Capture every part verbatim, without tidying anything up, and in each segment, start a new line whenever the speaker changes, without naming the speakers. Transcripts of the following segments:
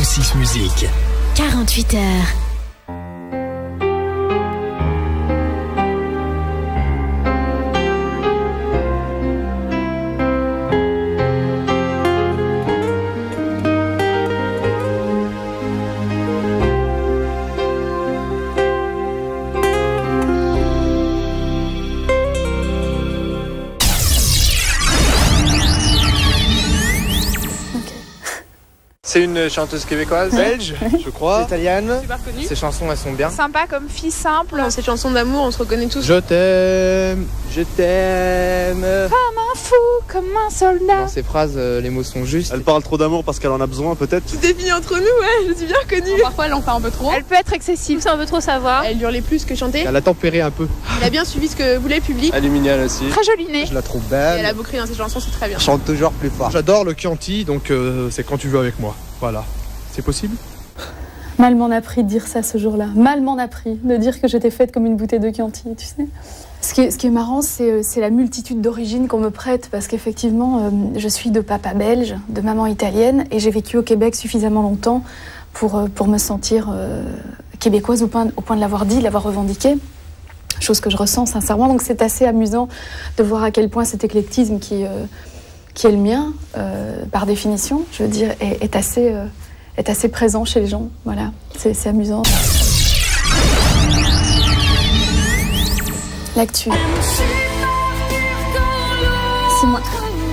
Radio six Musique.
quarante-huit heures.
C'est une chanteuse québécoise, belge, je crois, italienne.
Super connue.
Ces chansons, elles sont bien.
Sympa comme fille simple. Dans cette chanson d'amour, on se reconnaît tous.
Je t'aime, je t'aime.
Comme un fou, comme un soldat.
Dans ces phrases, euh, les mots sont justes.
Elle parle trop d'amour parce qu'elle en a besoin, peut-être.
Tu définis entre nous, ouais, je suis bien connue. Parfois, elle en fait un peu trop. Elle peut être excessive, c'est un peu trop savoir. Elle hurlait plus que chanter.
Elle a tempéré un peu.
Elle a bien suivi ce que voulait le public.
Elle est mignonne aussi.
Très jolie nez.
Je la trouve
Et
belle.
elle a beau crier dans ses chansons, c'est très bien.
Elle chante toujours plus fort. J'adore le Chianti, donc euh, c'est quand tu veux avec moi. Voilà. C'est possible?
Mal m'en a pris de dire ça ce jour-là. Mal m'en a pris de dire que j'étais faite comme une bouteille de Chianti, tu sais. Ce qui est, ce qui est marrant, c'est la multitude d'origines qu'on me prête, parce qu'effectivement, euh, je suis de papa belge, de maman italienne, et j'ai vécu au Québec suffisamment longtemps pour, euh, pour me sentir euh, québécoise au point, au point de l'avoir dit, de l'avoir revendiqué, chose que je ressens sincèrement. Donc c'est assez amusant de voir à quel point cet éclectisme qui, euh, qui est le mien, euh, par définition, je veux dire, est, est assez... Euh, est assez présent chez les gens, voilà, c'est amusant. L'actu. Six mois.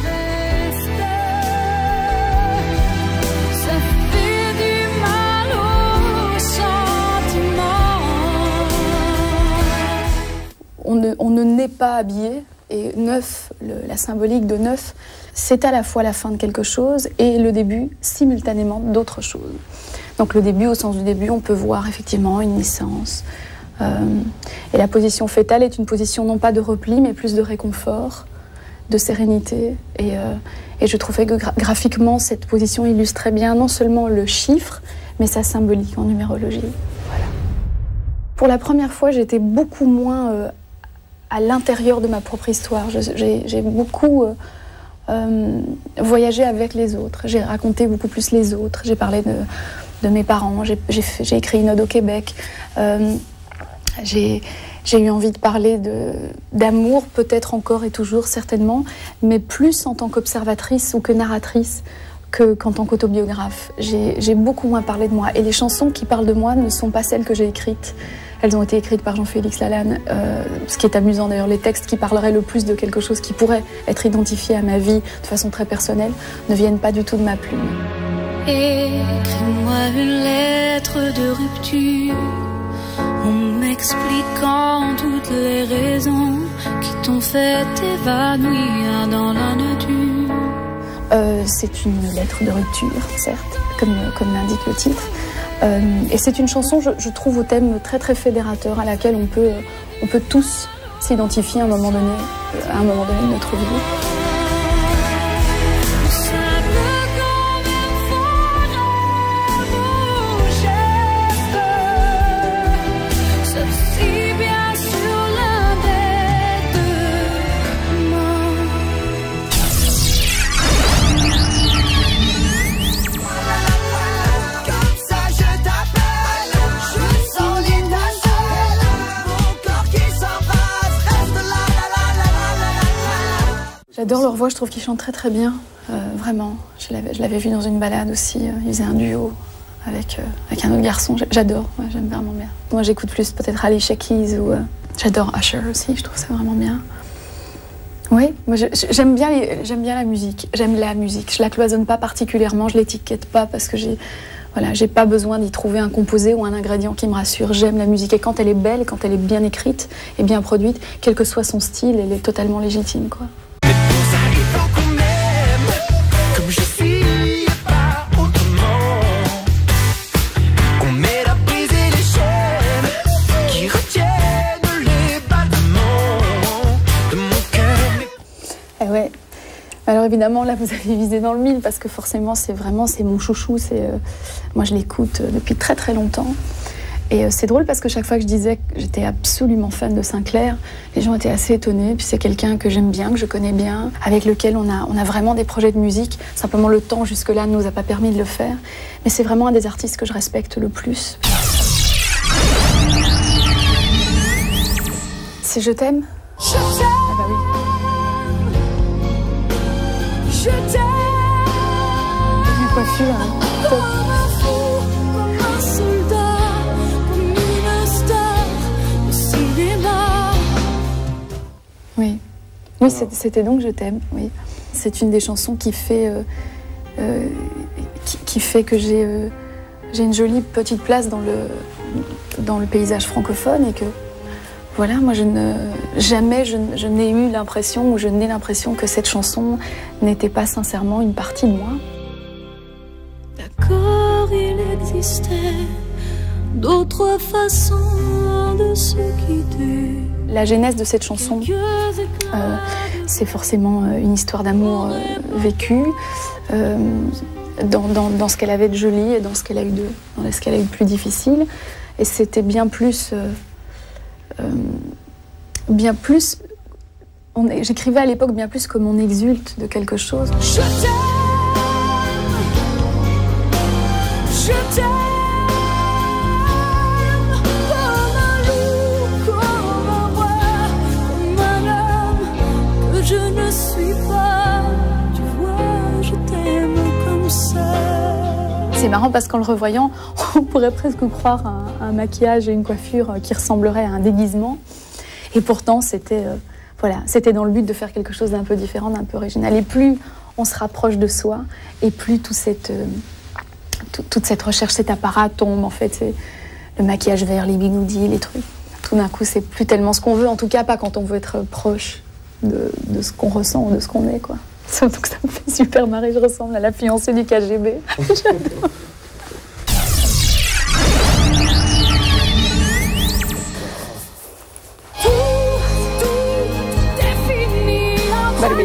On ne, on ne naît pas habillé, et neuf, le, la symbolique de neuf, c'est à la fois la fin de quelque chose et le début simultanément d'autre chose. Donc le début, au sens du début, on peut voir effectivement une naissance. Euh, et la position fœtale est une position non pas de repli, mais plus de réconfort, de sérénité. Et, euh, et je trouvais que gra graphiquement, cette position illustrait bien non seulement le chiffre, mais sa symbolique en numérologie. Voilà. Pour la première fois, j'étais beaucoup moins euh, à l'intérieur de ma propre histoire. J'ai beaucoup... Euh, Euh, voyager avec les autres. J'ai raconté beaucoup plus les autres. J'ai parlé de, de mes parents. J'ai écrit une ode au Québec. Euh, j'ai eu envie de parler d'amour, peut-être encore et toujours, certainement, mais plus en tant qu'observatrice ou que narratrice qu'en qu'en tant qu'autobiographe. J'ai beaucoup moins parlé de moi. Et les chansons qui parlent de moi ne sont pas celles que j'ai écrites. Elles ont été écrites par Jean-Félix Lalanne, euh, ce qui est amusant d'ailleurs, les textes qui parleraient le plus de quelque chose qui pourrait être identifié à ma vie de façon très personnelle ne viennent pas du tout de ma plume.
Écris-moi une lettre de rupture en m'expliquant toutes les raisons qui t'ont fait évanouir dans la nature.
Euh, c'est une lettre de rupture, certes, comme, comme l'indique le titre. Euh, et c'est une chanson, je, je trouve, au thème très très fédérateur, à laquelle on peut, on peut tous s'identifier à un moment donné, à un moment donné de notre vie. J'adore leur voix, je trouve qu'ils chantent très très bien, euh, vraiment. Je l'avais vu dans une balade aussi, euh, ils faisaient un duo avec, euh, avec un autre garçon, j'adore, ouais, j'aime vraiment bien. Moi j'écoute plus peut-être Alicia Keys ou euh, j'adore Usher aussi, je trouve ça vraiment bien. Oui, moi j'aime bien, j'aime bien la musique, j'aime la musique, je la cloisonne pas particulièrement, je l'étiquette pas parce que j'ai voilà, j'ai pas besoin d'y trouver un composé ou un ingrédient qui me rassure, j'aime la musique et quand elle est belle, quand elle est bien écrite et bien produite, quel que soit son style, elle est totalement légitime, quoi. Ouais. Alors évidemment là vous avez visé dans le mille parce que forcément c'est vraiment c'est mon chouchou, c'est euh, moi je l'écoute depuis très très longtemps Et euh, c'est drôle parce que chaque fois que je disais que j'étais absolument fan de Sinclair, les gens étaient assez étonnés. Puis c'est quelqu'un que j'aime bien, que je connais bien, avec lequel on a, on a vraiment des projets de musique. Simplement le temps jusque-là ne nous a pas permis de le faire. Mais c'est vraiment un des artistes que je respecte le plus. C'est Je t'aime.
Je t'aime.
Ah bah oui.
Je t'aime.
La coiffure, hein.
Comme un fou, comme un soldat, comme une star au cinéma.
Oui, oui, c'était donc Je t'aime. Oui, c'est une des chansons qui fait, euh, euh, qui, qui fait que j'ai euh, j'ai une jolie petite place dans le dans le paysage francophone et que voilà, moi je ne jamais je, je n'ai eu l'impression ou je n'ai l'impression que cette chanson n'était pas sincèrement une partie de moi.
D'accord, il existait d'autres façons de se quitter.
La genèse de cette chanson, euh, c'est forcément une histoire d'amour euh, vécue, euh, dans, dans, dans ce qu'elle avait de joli et dans ce qu'elle a eu de, dans ce qu'elle a eu de plus difficile. Et c'était bien plus, euh, euh, bien plus. J'écrivais à l'époque bien plus comme on exulte de quelque chose.
Je t'aime, je t'aime. Je ne suis pas, tu vois, je t'aime comme ça.
C'est marrant parce qu'en le revoyant, on pourrait presque croire à un, un maquillage et une coiffure qui ressembleraient à un déguisement. Et pourtant, c'était euh, voilà, c'était dans le but de faire quelque chose d'un peu différent, d'un peu original. Et plus on se rapproche de soi, et plus tout cette, euh, tout, toute cette recherche, cet apparat tombe. En fait, c'est le maquillage vert, les bigoudis, les trucs. Tout d'un coup, c'est plus tellement ce qu'on veut, en tout cas pas quand on veut être proche De, de ce qu'on ressent ou de ce qu'on est, quoi. Donc ça me fait super marrer, je ressemble à la fiancée du K G B. J'adore. Bah oui.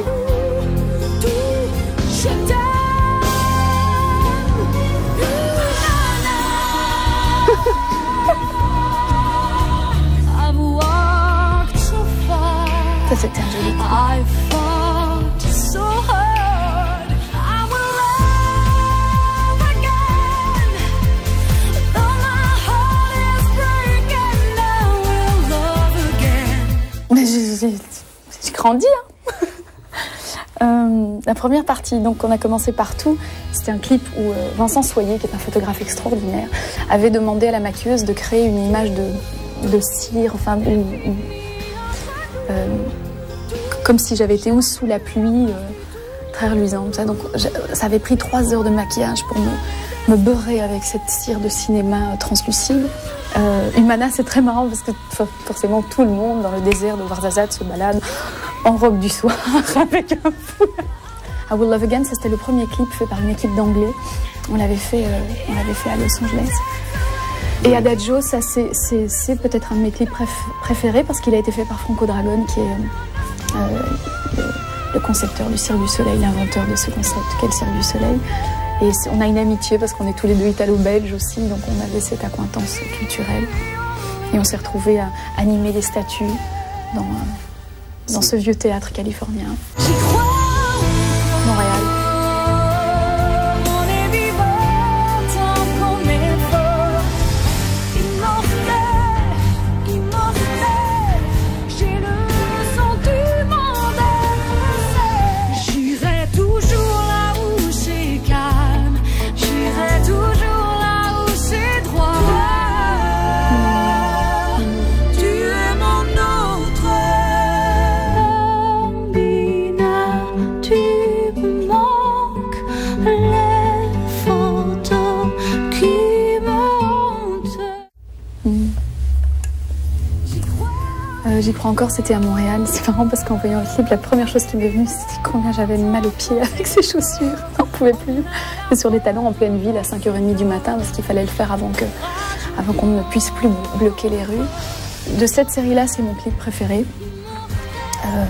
Ça, c'était un joli truc. Mais j'ai grandi, hein. euh, La première partie, donc on a commencé partout. C'était un clip où euh, Vincent Soyer, qui est un photographe extraordinaire, avait demandé à la maquilleuse de créer une image de, de cire, enfin, où, où, Euh, comme si j'avais été ou sous la pluie, euh, très reluisante. Ça. Donc, ça avait pris trois heures de maquillage pour me, me beurrer avec cette cire de cinéma euh, translucide. Euh, Humana, c'est très marrant parce que forcément tout le monde dans le désert de Ouarzazate se balade en robe du soir avec un fou. I Will Love Again, c'était le premier clip fait par une équipe d'anglais. On l'avait fait, euh, on l'avait fait à Los Angeles. Et Adagio, ça c'est peut-être un de mes clips préf préférés parce qu'il a été fait par Franco Dragon, qui est euh, le, le concepteur du Cirque du Soleil, l'inventeur de ce concept qu'est le Cirque du Soleil. Et on a une amitié parce qu'on est tous les deux italo-belges aussi, donc on avait cette accointance culturelle. Et on s'est retrouvés à animer des statues dans, dans ce vieux théâtre californien. Montréal. J'y crois encore, c'était à Montréal. C'est marrant parce qu'en voyant le clip, la première chose qui m'est venue, c'était combien j'avais mal aux pieds avec ces chaussures. On ne pouvait plus. Et sur les talons en pleine ville à cinq heures trente du matin, parce qu'il fallait le faire avant que, avant qu'on ne puisse plus bloquer les rues. De cette série-là, c'est mon clip préféré. Euh,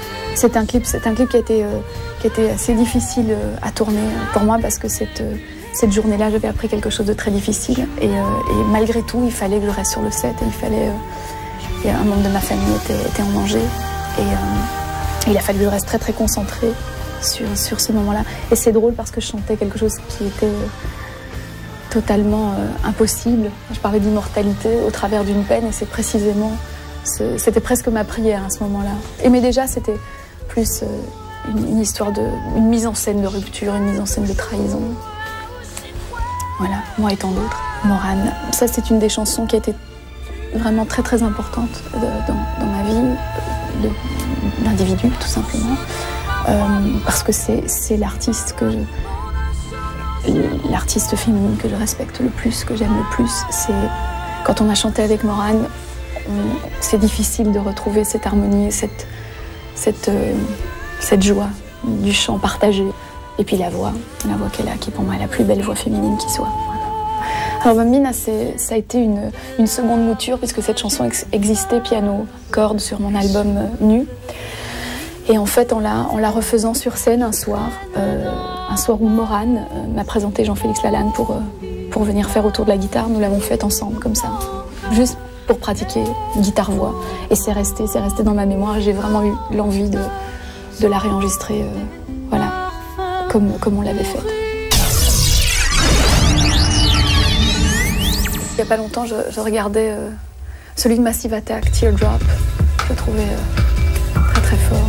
c'est un clip, c'est un clip qui a été, euh, qui a été assez difficile à tourner pour moi parce que cette, Cette journée-là, j'avais appris quelque chose de très difficile et, euh, et malgré tout, il fallait que je reste sur le set et il fallait... Euh, et un membre de ma famille était, était en danger et euh, il a fallu que je reste très très concentrée sur, sur ce moment-là. Et c'est drôle parce que je chantais quelque chose qui était euh, totalement euh, impossible. Je parlais d'immortalité au travers d'une peine et c'est précisément... C'était presque ma prière à ce moment-là. Et mais déjà, c'était plus euh, une, une histoire de... une mise en scène de rupture, une mise en scène de trahison. Voilà, moi et tant d'autres. Morane, ça c'est une des chansons qui a été vraiment très très importante dans, dans ma vie d'individu, tout simplement. Euh, parce que c'est l'artiste que je... l'artiste féminine que je respecte le plus, que j'aime le plus. C'est quand on a chanté avec Morane, c'est difficile de retrouver cette harmonie, cette, cette, euh, cette joie du chant partagé. Et puis la voix, la voix qu'elle a, qui pour moi est la plus belle voix féminine qui soit. Alors Mamina, ça a été une, une seconde mouture puisque cette chanson ex existait piano, cordes sur mon album euh, Nu. Et en fait, en la, en la refaisant sur scène un soir, euh, un soir où Morane euh, m'a présenté Jean-Félix Lalanne pour, euh, pour venir faire autour de la guitare, nous l'avons faite ensemble comme ça, juste pour pratiquer guitare-voix. Et c'est resté, c'est resté dans ma mémoire. J'ai vraiment eu l'envie de, de la réenregistrer, euh, voilà, comme, comme on l'avait faite. Il n'y a pas longtemps, je, je regardais euh, celui de Massive Attack, Teardrop. Je le trouvais euh, très très fort.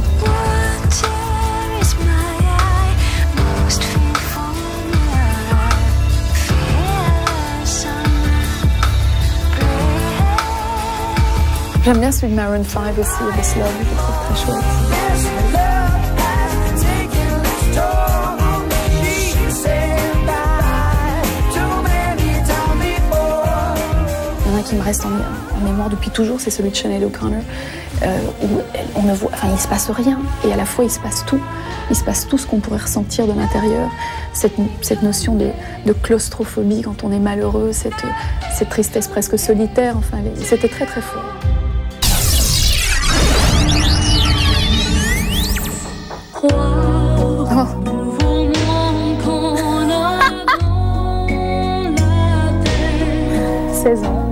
J'aime bien celui de Maroon five aussi, This Love, je le trouve très chouette. Il y en a qui me restent en, en mémoire depuis toujours, c'est celui de Sinéad O'Connor, euh, où on ne voit, enfin, il ne se passe rien, et à la fois il se passe tout. Il se passe tout ce qu'on pourrait ressentir de l'intérieur, cette, cette notion de, de claustrophobie quand on est malheureux, cette, cette tristesse presque solitaire, enfin, c'était très très fort. Oh. seize ans.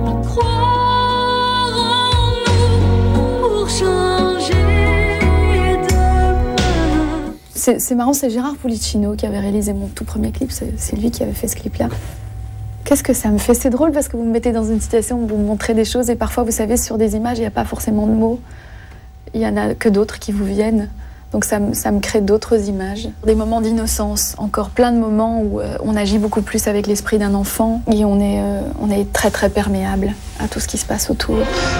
C'est marrant, c'est Gérard Pulicino qui avait réalisé mon tout premier clip, c'est lui qui avait fait ce clip-là. Qu'est-ce que ça me fait? C'est drôle parce que vous me mettez dans une situation où vous me montrez des choses et parfois, vous savez, sur des images, il n'y a pas forcément de mots. Il n'y en a que d'autres qui vous viennent. Donc ça, ça me crée d'autres images. Des moments d'innocence, encore plein de moments où euh, on agit beaucoup plus avec l'esprit d'un enfant et on est, euh, on est très très perméable à tout ce qui se passe autour.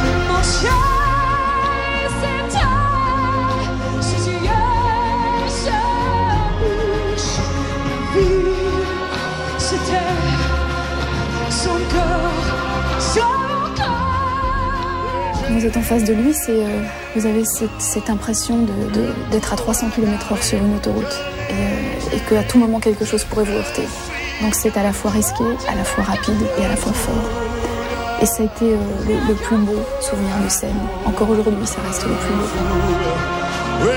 Quand vous êtes en face de lui, euh, vous avez cette, cette impression d'être de, de, à trois cents kilomètres heure sur une autoroute et, euh, et qu'à tout moment quelque chose pourrait vous heurter. Donc c'est à la fois risqué, à la fois rapide et à la fois fort. Et ça a été euh, le, le plus beau souvenir de scène. Encore aujourd'hui, ça reste le plus beau.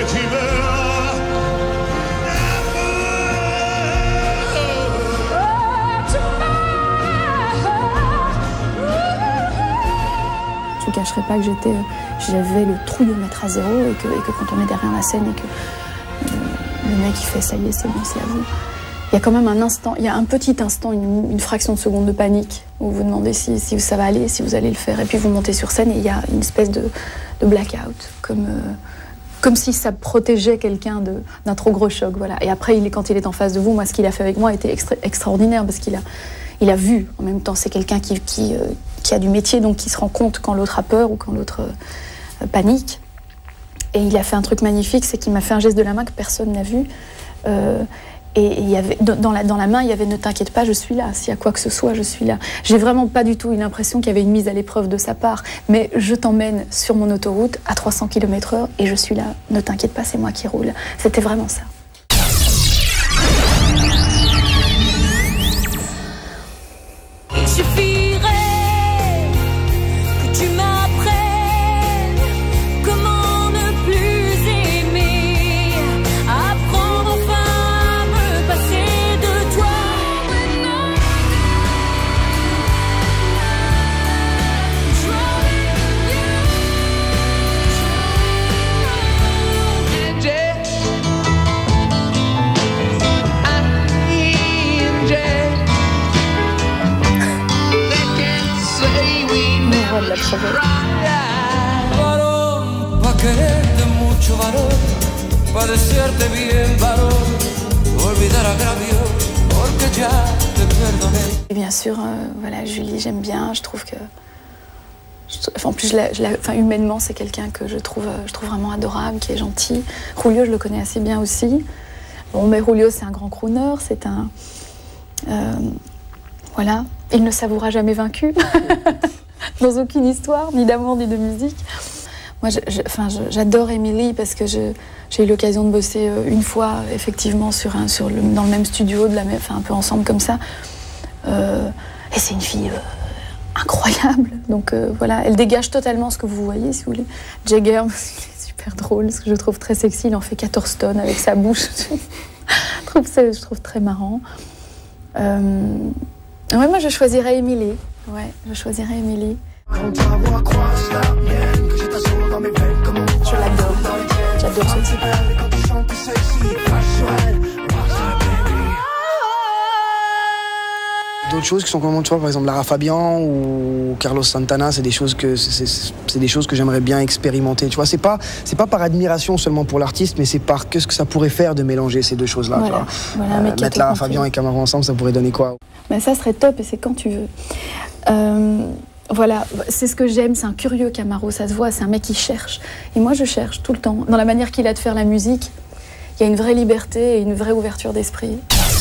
Je ne cacherai pas que j'étais, j'avais le trouillomètre à zéro et que, et que quand on est derrière la scène et que euh, le mec il fait ça y est, c'est bon, c'est à vous. Il y a quand même un instant, il y a un petit instant, une, une fraction de seconde de panique où vous vous demandez si, si ça va aller, si vous allez le faire. Et puis vous montez sur scène et il y a une espèce de, de blackout, comme, euh, comme si ça protégeait quelqu'un d'un trop gros choc. Voilà. Et après, il est, quand il est en face de vous, moi, ce qu'il a fait avec moi était extra, extraordinaire parce qu'il a, il a vu. En même temps, c'est quelqu'un qui, qui, euh, qui a du métier, donc qui se rend compte quand l'autre a peur ou quand l'autre euh, panique. Et il a fait un truc magnifique, c'est qu'il m'a fait un geste de la main que personne n'a vu. Euh, Et il y avait, dans, la, dans la main, il y avait « Ne t'inquiète pas, je suis là. S'il y a quoi que ce soit, je suis là. » J'ai vraiment pas du tout eu l'impression qu'il y avait une mise à l'épreuve de sa part. Mais je t'emmène sur mon autoroute à trois cents kilomètres heure et je suis là. Ne t'inquiète pas, c'est moi qui roule. C'était vraiment ça.
Il suffirait que tu m'apprennes comment ne plus aimer, apprendre enfin à me passer de toi.
projet. Et bien sûr, euh, voilà, Julie, j'aime bien. Je trouve que, je, en plus, je la, je la, enfin, humainement, c'est quelqu'un que je trouve, je trouve vraiment adorable, qui est gentil. Julio, je le connais assez bien aussi. Bon, mais Julio, c'est un grand crooner, c'est un, euh, voilà, il ne s'avouera jamais vaincu dans aucune histoire, ni d'amour ni de musique. Moi, je, je, enfin, je, j'adore Emily parce que je, j'ai eu l'occasion de bosser une fois, effectivement, sur un, sur le, dans le même studio, de la même, enfin, un peu ensemble comme ça. Euh, et c'est une fille euh, incroyable. Donc euh, voilà, elle dégage totalement ce que vous voyez, si vous voulez. Jagger, c'est super drôle, ce que je trouve très sexy. Il en fait quatorze tonnes avec sa bouche. je, trouve ça, je trouve très marrant. Euh, ouais, moi, je choisirais Emily. Ouais, je choisirais Emily. Je l'adore. J'adore ce type.
D'autres choses qui sont comme toi, par exemple Lara Fabian ou Carlos Santana, c'est des choses que c'est, c'est des choses que j'aimerais bien expérimenter. Tu vois, c'est pas c'est pas par admiration seulement pour l'artiste, mais c'est par qu'est-ce que ça pourrait faire de mélanger ces deux choses-là.
Voilà.
Tu vois.
Voilà,
euh, mettre Lara Fabian et Camaro ensemble, ça pourrait donner quoi?
Ben, ça serait top et c'est quand tu veux. Euh, voilà, c'est ce que j'aime, c'est un curieux Camaro, ça se voit, c'est un mec qui cherche. Et moi je cherche tout le temps. Dans la manière qu'il a de faire la musique, il y a une vraie liberté et une vraie ouverture d'esprit.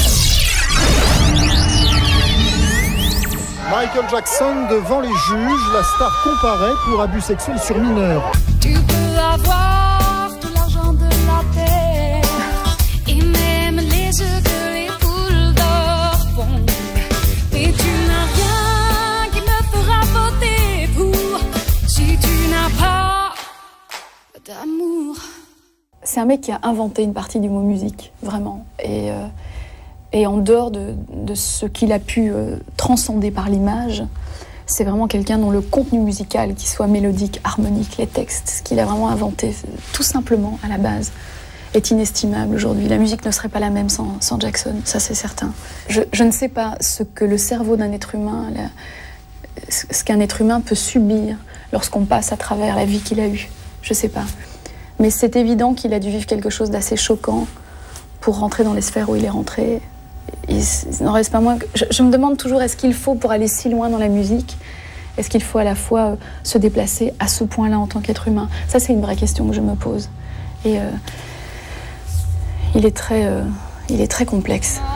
Michael Jackson devant les juges, la star comparaît pour abus sexuels sur mineurs.
Tu peux avoir tout l'argent de la terre et même les œufs que les poules d'or pondent. Et tu n'as rien qui me fera voter pour si tu n'as pas d'amour.
C'est un mec qui a inventé une partie du mot musique, vraiment. Et, euh, et en dehors de, de ce qu'il a pu euh, transcender par l'image, c'est vraiment quelqu'un dont le contenu musical, qu'il soit mélodique, harmonique, les textes, ce qu'il a vraiment inventé, tout simplement, à la base, est inestimable aujourd'hui. La musique ne serait pas la même sans, sans Jackson, ça c'est certain. Je, je ne sais pas ce que le cerveau d'un être humain, la, ce qu'un être humain peut subir lorsqu'on passe à travers la vie qu'il a eue. Je ne sais pas. Mais c'est évident qu'il a dû vivre quelque chose d'assez choquant pour rentrer dans les sphères où il est rentré. Il n'en reste pas moins que... je, je me demande toujours, est-ce qu'il faut, pour aller si loin dans la musique, est-ce qu'il faut à la fois euh, se déplacer à ce point-là en tant qu'être humain? Ça, c'est une vraie question que je me pose. Et euh, il est très, euh, il est très complexe.